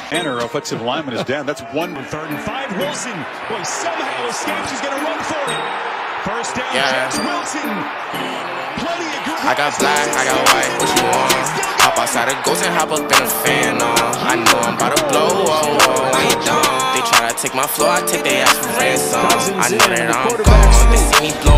Tanner, offensive lineman, is down. That's one. 3rd and 5. Wilson, boy, somehow escapes. He's going to run for it. First down, James Wilson. Plenty of good. I got black, I got white. What you want? Hop outside the ghost and hop up in a fan. I know I'm about to blow. I ain't dumb. They try to take my floor, I take their ass for ransom. I know that I'm gone. They see me blow.